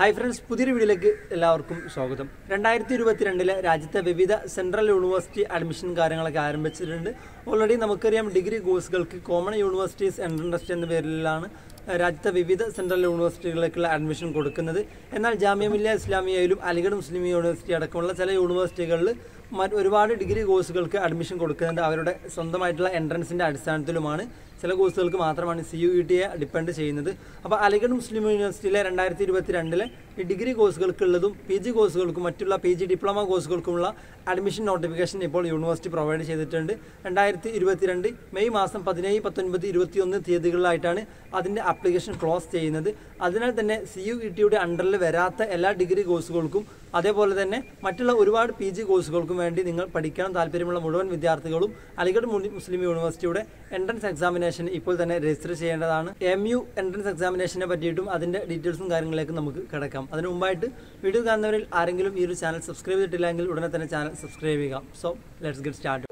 Hi friends, പുതിയൊരു വീഡിയോയിലേക്ക് എല്ലാവർക്കും സ്വാഗതം. 2022 രാജ്യത്തെ വിവിധ സെൻട്രൽ യൂണിവേഴ്സിറ്റി അഡ്മിഷൻ കാര്യങ്ങളൊക്കെ ആരംഭിച്ചിട്ടുണ്ട്. ഓൾറെഡി നമുക്കറിയാം ഡിഗ്രി കോഴ്സുകൾക്ക് കോമൺ യൂണിവേഴ്സിറ്റീസ് എൻട്രൻസ് ടെസ്റ്റ് എന്ന പേരിലാണ് രാജ്യത്തെ വിവിധ സെൻട്രൽ യൂണിവേഴ്സിറ്റികളിലേക്കുള്ള അഡ്മിഷൻ കൊടുക്കുന്നത്. എന്നാൽ ജാമിയ മില്ലിയ ഇസ്ലാമിയയിലും അലിഗഡ് മുസ്ലിം യൂണിവേഴ്സിറ്റി അടക്കമുള്ള ചില യൂണിവേഴ്സിറ്റികളിൽ ഒരുപാട് ഡിഗ്രി കോഴ്സുകൾക്ക് അഡ്മിഷൻ കൊടുക്കുന്നുണ്ട്. അവരുടെ സ്വന്തമായിട്ടുള്ള എൻട്രൻസിൻ്റെ അടിസ്ഥാനത്തിലുമാണ്. ചില കോഴ്സുകൾക്ക് മാത്രമാണ് CUET ഡിപ്പെൻഡ് ചെയ്യുന്നത്. അപ്പോൾ അലിഗഡ് മുസ്ലിം യൂണിവേഴ്സിറ്റിയിലെ 2022 ഈ ഡിഗ്രി കോഴ്സുകൾക്കുള്ളതും PG കോഴ്സുകൾക്കും മറ്റുള്ള PG ഡിപ്ലോമ കോഴ്സുകൾക്കുമുള്ള അഡ്മിഷൻ നോട്ടിഫിക്കേഷൻ ഇപ്പോൾ യൂണിവേഴ്സിറ്റി പ്രൊവൈഡ് ചെയ്തിട്ടുണ്ട്. 2022 മെയ് മാസം 17, 19, 21 തീയതികളിലായിട്ടാണ് അതിൻ്റെ ആപ്ലിക്കേഷൻ ക്ലോസ് ചെയ്യുന്നത്. അതിനാൽ തന്നെ CUET അണ്ടറിൽ വരാത്ത എല്ലാ ഡിഗ്രി കോഴ്സുകൾക്കും അതേപോലെ തന്നെ മറ്റുള്ള ഒരുപാട് PG കോഴ്സുകൾക്കും വേണ്ടി നിങ്ങൾ പഠിക്കാൻ താല്പര്യമുള്ള മുഴുവൻ വിദ്യാർത്ഥികളും അലിഗഡ് മുസ്ലിം യൂണിവേഴ്സിറ്റിയുടെ എൻട്രൻസ് എക്സാമിനേഷൻ ഇപ്പോൾ തന്നെ രജിസ്റ്റർ ചെയ്യേണ്ടതാണ്. MU എൻട്രൻസ് എക്സാമിനേഷനെ പറ്റിയിട്ടും അതിൻ്റെ ഡീറ്റെയിൽസും കാര്യങ്ങളിലേക്ക് നമുക്ക് കിടക്കാം. അതിനു മുമ്പായിട്ട് വീഡിയോ കാണുന്നവരിൽ ആരെങ്കിലും ഈ ഒരു ചാനൽ സബ്സ്ക്രൈബ് ചെയ്തിട്ടില്ലെങ്കിൽ ഉടനെ തന്നെ ചാനൽ സബ്സ്ക്രൈബ് ചെയ്യുക. So let's get start.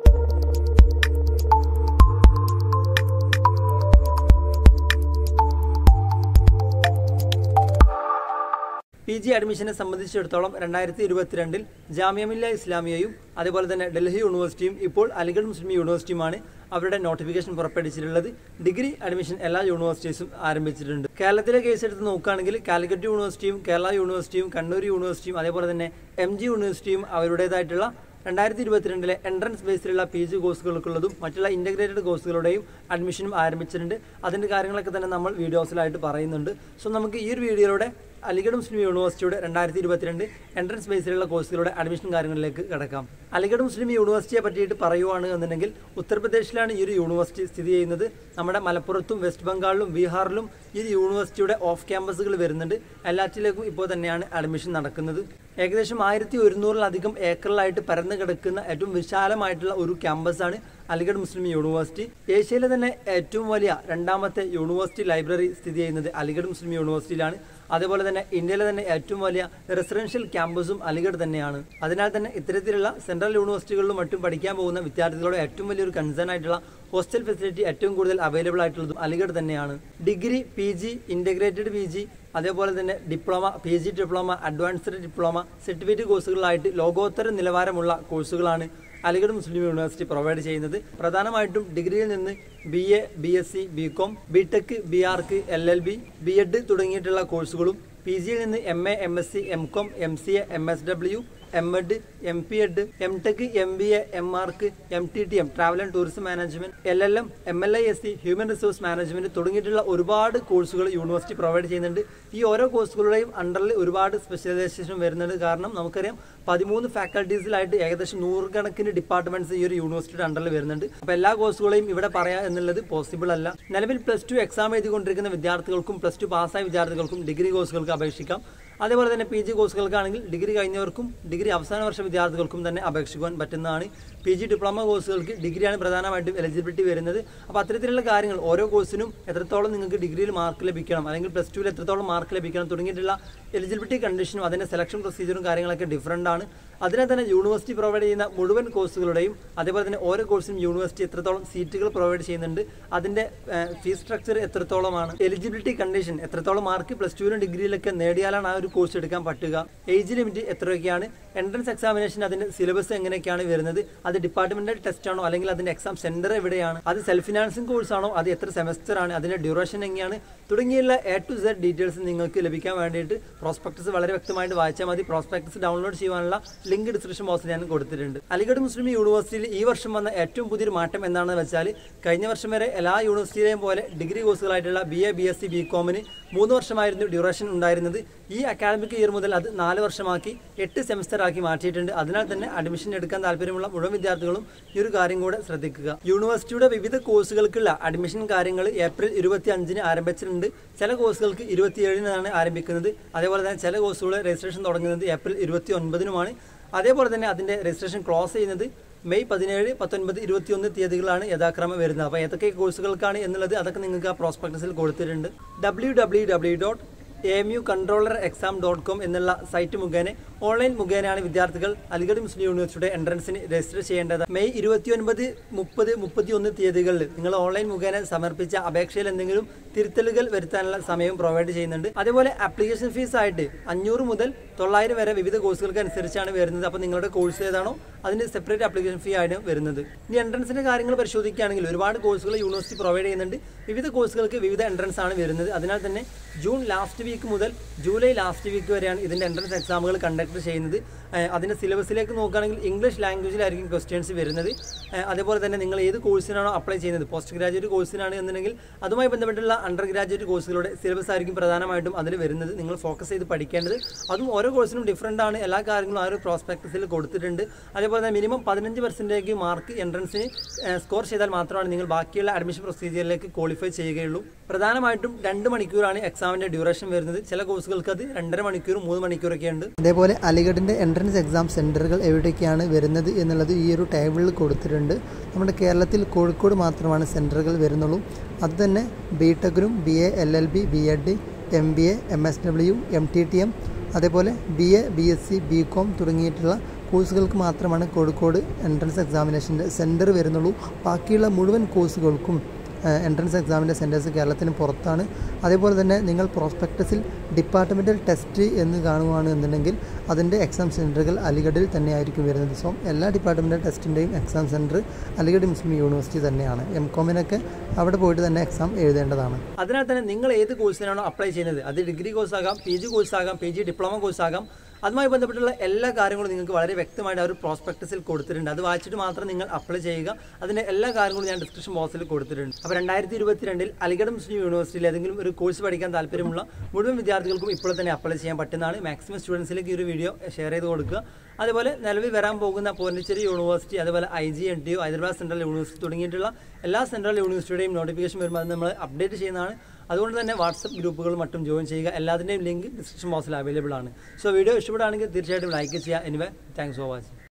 PG അഡ്മിഷനെ സംബന്ധിച്ചിടത്തോളം 2022 ജാമിയ മില്ലിയ ഇസ്ലാമിയയും അതുപോലെ തന്നെ ഡൽഹി യൂണിവേഴ്സിറ്റിയും ഇപ്പോൾ അലിഗഡ് മുസ്ലിം യൂണിവേഴ്സിറ്റിയുമാണ് അവരുടെ നോട്ടിഫിക്കേഷൻ പുറപ്പെടുവിച്ചിട്ടുള്ളത്. ഡിഗ്രി അഡ്മിഷൻ എല്ലാ യൂണിവേഴ്സിറ്റീസും ആരംഭിച്ചിട്ടുണ്ട്. കേരളത്തിലെ കേസ് എടുത്ത് നോക്കുകയാണെങ്കിൽ കാലിക്കറ്റ് യൂണിവേഴ്സിറ്റിയും കേരള യൂണിവേഴ്സിറ്റിയും കണ്ണൂർ യൂണിവേഴ്സിറ്റിയും അതേപോലെ തന്നെ MG യൂണിവേഴ്സിറ്റിയും അവരുടേതായിട്ടുള്ള 2022 എൻട്രൻസ് ബേസിലുള്ള PG കോഴ്സുകൾക്കുള്ളതും മറ്റുള്ള ഇൻ്റഗ്രേറ്റഡ് കോഴ്സുകളുടെയും അഡ്മിഷനും ആരംഭിച്ചിട്ടുണ്ട്. അതിൻ്റെ കാര്യങ്ങളൊക്കെ തന്നെ നമ്മൾ വീഡിയോസിലായിട്ട് പറയുന്നുണ്ട്. സോ നമുക്ക് ഈ ഒരു വീഡിയോയിലൂടെ അലിഗഡ് മുസ്ലിം യൂണിവേഴ്സിറ്റിയുടെ 2022 എൻട്രൻസ് ബേസിലുള്ള കോഴ്സുകളുടെ അഡ്മിഷൻ കാര്യങ്ങളിലേക്ക് കിടക്കാം. അലിഗഡ് മുസ്ലിം യൂണിവേഴ്സിറ്റിയെ പറ്റിയിട്ട് പറയുവാണ് എന്നുണ്ടെങ്കിൽ ഉത്തർപ്രദേശിലാണ് ഈ ഒരു യൂണിവേഴ്സിറ്റി സ്ഥിതി ചെയ്യുന്നത്. നമ്മുടെ മലപ്പുറത്തും വെസ്റ്റ് ബംഗാളിലും ബീഹാറിലും ഈ യൂണിവേഴ്സിറ്റിയുടെ ഓഫ് ക്യാമ്പസുകൾ വരുന്നുണ്ട്. എല്ലാറ്റിലേക്കും ഇപ്പോൾ തന്നെയാണ് അഡ്മിഷൻ നടക്കുന്നത്. ഏകദേശം 1100-ലധികം ഏക്കറിലായിട്ട് പരന്നു കിടക്കുന്ന ഏറ്റവും വിശാലമായിട്ടുള്ള ഒരു ക്യാമ്പസാണ് അലിഗഡ് മുസ്ലിം യൂണിവേഴ്സിറ്റി. ഏഷ്യയിലെ തന്നെ ഏറ്റവും വലിയ രണ്ടാമത്തെ യൂണിവേഴ്സിറ്റി ലൈബ്രറി സ്ഥിതി ചെയ്യുന്നത് അലിഗഡ് മുസ്ലിം യൂണിവേഴ്സിറ്റിയിലാണ്. അതേപോലെ തന്നെ ഇന്ത്യയിലെ തന്നെ ഏറ്റവും വലിയ റെസിഡൻഷ്യൽ ക്യാമ്പസും അലിഗഡ് തന്നെയാണ്. അതിനാൽ തന്നെ ഇത്തരത്തിലുള്ള സെൻട്രൽ യൂണിവേഴ്സിറ്റികളിലും മറ്റും പഠിക്കാൻ പോകുന്ന വിദ്യാർത്ഥികളുടെ ഏറ്റവും വലിയൊരു കൺസേൺ ആയിട്ടുള്ള ഹോസ്റ്റൽ ഫെസിലിറ്റി ഏറ്റവും കൂടുതൽ അവൈലബിൾ ആയിട്ടുള്ളതും അലിഗഡ് തന്നെയാണ്. ഡിഗ്രി, PG, ഇൻ്റഗ്രേറ്റഡ് PG അതേപോലെ തന്നെ diploma, PG diploma, advanced diploma, certificate കോഴ്സുകളായിട്ട് ലോകോത്തര നിലവാരമുള്ള കോഴ്സുകളാണ് അലിഗഡ് മുസ്ലിം യൂണിവേഴ്സിറ്റി പ്രൊവൈഡ് ചെയ്യുന്നത്. പ്രധാനമായിട്ടും ഡിഗ്രിയിൽ നിന്ന് BA, BSc, BCom, BTech, BArc, LLB, B.Ed തുടങ്ങിയിട്ടുള്ള കോഴ്സുകളും PGയിൽ നിന്ന് MA, MSc, MCom, MCA, MSW, MEd, MPEd, MTech, MBA, MArc, MTTM travel and tourism management, LLM, MLISC, human resource management തുടങ്ങിയിട്ടുള്ള ഒരുപാട് കോഴ്സുകൾ യൂണിവേഴ്സിറ്റി പ്രൊവൈഡ് ചെയ്യുന്നുണ്ട്. ഈ ഓരോ കോഴ്സുകളുടെയും അണ്ടറിൽ ഒരുപാട് സ്പെഷ്യലൈസേഷൻ വരുന്നുണ്ട്. കാരണം നമുക്കറിയാം 13 ഫാക്കൽറ്റീസിലായിട്ട് ഏകദേശം 100 കണക്കിന് ഡിപ്പാർട്ട്മെന്റ്സ് ഈ ഒരു യൂണിവേഴ്സിറ്റിയുടെ അണ്ടറിൽ വരുന്നുണ്ട്. അപ്പോൾ എല്ലാ കോഴ്സുകളെയും ഇവിടെ പറയാം എന്നുള്ളത് പോസിബിൾ അല്ല. നിലവിൽ +2 എക്സാം എഴുതിക്കൊണ്ടിരിക്കുന്ന വിദ്യാർത്ഥികൾക്കും +2 പാസ്സായ വിദ്യാർത്ഥികൾക്കും ഡിഗ്രി കോഴ്സുകൾക്ക് അപേക്ഷിക്കാം. അതേപോലെ തന്നെ PG കോഴ്സുകൾക്കാണെങ്കിൽ ഡിഗ്രി കഴിഞ്ഞവർക്കും ഡിഗ്രി അവസാന വർഷ വിദ്യാർത്ഥികൾക്കും തന്നെ അപേക്ഷിക്കുവാൻ പറ്റുന്നതാണ്. PG ഡിപ്ലോമ കോഴ്സുകൾക്ക് ഡിഗ്രിയാണ് പ്രധാനമായിട്ടും എലിജിബിലിറ്റി വരുന്നത്. അപ്പോൾ അത്തരത്തിലുള്ള കാര്യങ്ങൾ ഓരോ കോഴ്സിനും എത്രത്തോളം നിങ്ങൾക്ക് ഡിഗ്രിയിൽ മാർക്ക് ലഭിക്കണം അല്ലെങ്കിൽ +2 എത്രത്തോളം മാർക്ക് ലഭിക്കണം തുടങ്ങിയിട്ടുള്ള എലിജിബിലിറ്റി കണ്ടീഷനും അതിൻ്റെ സെലക്ഷൻ പ്രൊസീജിയറും കാര്യങ്ങളൊക്കെ ഡിഫറൻ്റ് ആണ്. അതിനെ തന്നെ യൂണിവേഴ്സിറ്റി പ്രൊവൈഡ് ചെയ്യുന്ന മുഴുവൻ കോഴ്സുകളുടെയും അതേപോലെ തന്നെ ഓരോ കോഴ്സിനും യൂണിവേഴ്സിറ്റി എത്രത്തോളം സീറ്റുകൾ പ്രൊവൈഡ് ചെയ്യുന്നുണ്ട്, അതിൻ്റെ ഫീസ് സ്ട്രക്ചർ എത്രത്തോളമാണ്, എലിജിബിലിറ്റി കണ്ടീഷൻ എത്രത്തോളം മാർക്ക് +2 ഡിഗ്രിയിലൊക്കെ നേടിയാലാണ് ആ ഒരു കോഴ്സ് എടുക്കാൻ പറ്റുക, ഏജ് ലിമിറ്റ് എത്രയൊക്കെയാണ്, എൻട്രൻസ് എക്സാമിനേഷൻ അതിൻ്റെ സിലബസ് എങ്ങനെയൊക്കെയാണ് വരുന്നത്, അത് ഡിപ്പാർട്ട്മെന്റൽ ടെസ്റ്റ് ആണോ അല്ലെങ്കിൽ അതിൻ്റെ എക്സാം സെന്റർ എവിടെയാണ്, അത് സെൽഫ് ഫിനാൻസിങ് കോഴ്സ് ആണോ, അത് എത്ര സെമസ്റ്റർ ആണ്, അതിൻ്റെ ഡ്യൂറേഷൻ എങ്ങനെയാണ് തുടങ്ങിയുള്ള A to Z ഡീറ്റെയിൽസ് നിങ്ങൾക്ക് ലഭിക്കാൻ വേണ്ടിയിട്ട് പ്രോസ്പെക്ടസ് വളരെ വ്യക്തമായിട്ട് വായിച്ചാൽ മതി. പ്രോസ്പെക്ടസ് ഡൗൺലോഡ് ചെയ്യാനുള്ള ലിങ്ക് ഡിസ്ക്രിപ്ഷൻ ബോക്സിൽ ഞാൻ കൊടുത്തിട്ടുണ്ട്. അലിഗഡ് മുസ്ലിം യൂണിവേഴ്സിറ്റിയിൽ ഈ വർഷം വന്ന ഏറ്റവും പുതിയൊരു മാറ്റം എന്താണെന്ന് വെച്ചാൽ കഴിഞ്ഞ വർഷം വരെ എല്ലാ യൂണിവേഴ്സിറ്റിയിലെയും പോലെ ഡിഗ്രി കോഴ്സുകളായിട്ടുള്ള BA, BSc, BComന് 3 വർഷമായിരുന്നു ഡ്യൂറേഷൻ ഉണ്ടായിരുന്നത്. ഈ അക്കാഡമിക് ഇയർ മുതൽ അത് 4 വർഷമാക്കി 8 സെമസ്റ്റർ ആക്കി മാറ്റിയിട്ടുണ്ട്. അതിനാൽ തന്നെ അഡ്മിഷൻ എടുക്കാൻ താല്പര്യമുള്ള മുഴുവൻ വിദ്യാർത്ഥികളും ഈ ഒരു കാര്യം കൂടെ ശ്രദ്ധിക്കുക. യൂണിവേഴ്സിറ്റിയുടെ വിവിധ കോഴ്സുകൾക്കുള്ള അഡ്മിഷൻ കാര്യങ്ങൾ ഏപ്രിൽ 25-ന് ആരംഭിച്ചിട്ടുണ്ട്. ചില കോഴ്സുകൾക്ക് 27-നാണ് ആരംഭിക്കുന്നത്. അതേപോലെ തന്നെ ചില കോഴ്സുകളുടെ രജിസ്ട്രേഷൻ തുടങ്ങുന്നത് ഏപ്രിൽ 29-നുമാണ്. അതേപോലെ തന്നെ അതിൻ്റെ രജിസ്ട്രേഷൻ ക്ലോസ് ചെയ്യുന്നത് മെയ് 17, 19, 21 തീയതികളാണ് യഥാക്രമം വരുന്നത്. അപ്പോൾ ഏതൊക്കെ കോഴ്സുകൾക്കാണ് എന്നുള്ളത് അതൊക്കെ നിങ്ങൾക്ക് ആ പ്രോസ്പെക്ടസിൽ കൊടുത്തിട്ടുണ്ട്. www amucontrollerexam.com എന്നുള്ള സൈറ്റ് മുഖേന ഓൺലൈൻ മുഖേനയാണ് വിദ്യാർത്ഥികൾ അലിഗഡ് മുസ്ലിം യൂണിവേഴ്സിറ്റിയുടെ എൻട്രൻസിന് രജിസ്റ്റർ ചെയ്യേണ്ടത്. മെയ് 29, 30, 31 തീയതികളിൽ നിങ്ങൾ ഓൺലൈൻ മുഖേന സമർപ്പിച്ച അപേക്ഷയിൽ എന്തെങ്കിലും തിരുത്തലുകൾ വരുത്താനുള്ള സമയം പ്രൊവൈഡ് ചെയ്യുന്നുണ്ട്. അതേപോലെ ആപ്ലിക്കേഷൻ ഫീസ് ആയിട്ട് 500 മുതൽ 900 വരെ വിവിധ കോഴ്സുകൾക്ക് അനുസരിച്ചാണ് വരുന്നത്. അപ്പോൾ നിങ്ങളുടെ കോഴ്സ് ഏതാണോ അതിന് സെപ്പറേറ്റ് ആപ്ലിക്കേഷൻ ഫീ ആണ് വരുന്നത്. ഇനി എൻട്രൻസിന്റെ കാര്യങ്ങൾ പരിശോധിക്കുകയാണെങ്കിൽ ഒരുപാട് കോഴ്സുകൾ യൂണിവേഴ്സിറ്റി പ്രൊവൈഡ് ചെയ്യുന്നുണ്ട്. വിവിധ കോഴ്സുകൾക്ക് വിവിധ എൻട്രൻസ് ആണ് വരുന്നത്. അതിനാൽ തന്നെ ജൂൺ ലാസ്റ്റ് വീക്ക് മുതൽ ജൂലൈ ലാസ്റ്റ് വീക്ക് വരെയാണ് ഇതിൻ്റെ എൻട്രൻസ് എക്സാമുകൾ കണ്ടക്ട് ചെയ്യുന്നത്. അതിൻ്റെ സിലബസിലേക്ക് നോക്കുകയാണെങ്കിൽ ഇംഗ്ലീഷ് ലാംഗ്വേജിലായിരിക്കും ക്വസ്റ്റ്യൻസ് വരുന്നത്. അതേപോലെ തന്നെ നിങ്ങൾ ഏത് കോഴ്സിനാണോ അപ്ലൈ ചെയ്യുന്നത്, പോസ്റ്റ് ഗ്രാജുവേറ്റ് കോഴ്സിനാണ് എന്നുണ്ടെങ്കിൽ അതുമായി ബന്ധപ്പെട്ടുള്ള അണ്ടർ ഗ്രാജുവേറ്റ് കോഴ്സുകളുടെ സിലബസ് ആയിരിക്കും പ്രധാനമായിട്ടും അതിൽ വരുന്നത്. നിങ്ങൾ ഫോക്കസ് ചെയ്ത് പഠിക്കേണ്ടത്. അതും ഓരോ കോഴ്സിനും ഡിഫറൻ്റ് ആണ്. എല്ലാ കാര്യങ്ങളും ആ ഒരു പ്രോസ്പെക്ടസിൽ കൊടുത്തിട്ടുണ്ട്. അതേപോലെ തന്നെ മിനിമം 15% മാർക്ക് എൻട്രൻസിന് സ്കോർ ചെയ്താൽ മാത്രമാണ് നിങ്ങൾ ബാക്കിയുള്ള അഡ്മിഷൻ പ്രൊസീജിയറിലേക്ക് ക്വാളിഫൈ ചെയ്യുകയുള്ളൂ. പ്രധാനമായിട്ടും 2 മണിക്കൂറാണ് എക്സാമിൻ്റെ ഡ്യൂറേഷൻ വരുന്നത്. ചില കോഴ്സുകൾക്ക് അത് 2.5 മണിക്കൂർ 3 മണിക്കൂറൊക്കെ ഉണ്ട്. അതേപോലെ അലിഗഡിൻ്റെ എൻട്രൻസ് എക്സാം സെൻറ്ററുകൾ എവിടേക്കാണ് വരുന്നത് എന്നുള്ളത് ഈ ഒരു ടേബിളിൽ കൊടുത്തിട്ടുണ്ട്. നമ്മുടെ കേരളത്തിൽ കോഴിക്കോട് മാത്രമാണ് സെൻറ്ററുകൾ വരുന്നുള്ളൂ. അതുതന്നെ BTech-നും BA, LLB, B.Ed, MBA, MSW, MTTM, അതേപോലെ BA, BSc, BCom തുടങ്ങിയിട്ടുള്ള കോഴ്സുകൾക്ക് മാത്രമാണ് കോഴിക്കോട് എൻട്രൻസ് എക്സാമിനേഷൻ്റെ സെൻറ്റർ വരുന്നുള്ളൂ. ബാക്കിയുള്ള മുഴുവൻ കോഴ്സുകൾക്കും എൻട്രൻസ് എക്സാമിൻ്റെ സെൻറ്റേഴ്സ് കേരളത്തിന് പുറത്താണ്. അതേപോലെ തന്നെ നിങ്ങൾ പ്രോസ്പെക്ടസിൽ ഡിപ്പാർട്ട്മെൻറ്റൽ ടെസ്റ്റ് എന്ന് കാണുകയാണ് എന്നുണ്ടെങ്കിൽ അതിൻ്റെ എക്സാം സെൻറ്ററുകൾ അലിഗഡിൽ തന്നെയായിരിക്കും വരുന്നത്. സോ എല്ലാ ഡിപ്പാർട്ട്മെൻറ്റൽ ടെസ്റ്റിൻ്റെയും exam centre Aligarh Muslim university തന്നെയാണ്. MCOM-നൊക്കെ അവിടെ പോയിട്ട് തന്നെ എക്സാം എഴുതേണ്ടതാണ്. അതിനാൽ തന്നെ നിങ്ങൾ ഏത് കോഴ്സിനാണോ അപ്ലൈ ചെയ്യുന്നത്, അത് ഡിഗ്രി കോഴ്സാകാം, PG കോഴ്സാകാം, PG ഡിപ്ലോമ കോഴ്സാകാം, അതുമായി ബന്ധപ്പെട്ടുള്ള എല്ലാ കാര്യങ്ങളും നിങ്ങൾക്ക് വളരെ വ്യക്തമായിട്ട് ആ ഒരു പ്രോസ്പെക്ടസിൽ കൊടുത്തിട്ടുണ്ട്. അത് വായിച്ചിട്ട് മാത്രം നിങ്ങൾ അപ്ലൈ ചെയ്യുക. അതിൻ്റെ എല്ലാ കാര്യങ്ങളും ഞാൻ ഡിസ്ക്രിപ്ഷൻ ബോക്സിൽ കൊടുത്തിട്ടുണ്ട്. അപ്പോൾ 2022 അലിഗഡ് മുസ്ലിം യൂണിവേഴ്സിറ്റിയിൽ ഏതെങ്കിലും ഒരു കോഴ്സ് പഠിക്കാൻ താല്പര്യമുള്ള മുഴുവൻ വിദ്യാർത്ഥികൾക്കും ഇപ്പോൾ തന്നെ അപ്ലൈ ചെയ്യാൻ പറ്റുന്നതാണ്. മാക്സിമം സ്റ്റുഡൻസിലേക്ക് ഈ ഒരു വീഡിയോ ഷെയർ ചെയ്ത് കൊടുക്കുക. അതുപോലെ നിലവിൽ വരാൻ പോകുന്ന പോണ്ടിച്ചേരി യൂണിവേഴ്സിറ്റി, അതുപോലെ IGNTU, ഹൈദരാബാദ് സെൻട്രൽ യൂണിവേഴ്സിറ്റി തുടങ്ങിയിട്ടുള്ള എല്ലാ സെൻട്രൽ യൂണിവേഴ്സിറ്റിയുടെയും നോട്ടിഫിക്കേഷൻ വരുമ്പോൾ അത് നമ്മൾ അപ്ഡേറ്റ് ചെയ്യുന്നതാണ്. അതുകൊണ്ട് തന്നെ വാട്സപ്പ് ഗ്രൂപ്പുകളും മറ്റും ജോയിൻ ചെയ്യുക. എല്ലാത്തിൻ്റെയും ലിങ്ക് ഡിസ്ക്രിപ്ഷൻ ബോക്സിൽ അവൈലബിൾ ആണ്. സോ വീഡിയോ ഇഷ്ടപ്പെടുകയാണെങ്കിൽ തീർച്ചയായിട്ടും ലൈക്ക് ചെയ്യുക. Anyway thanks for watching.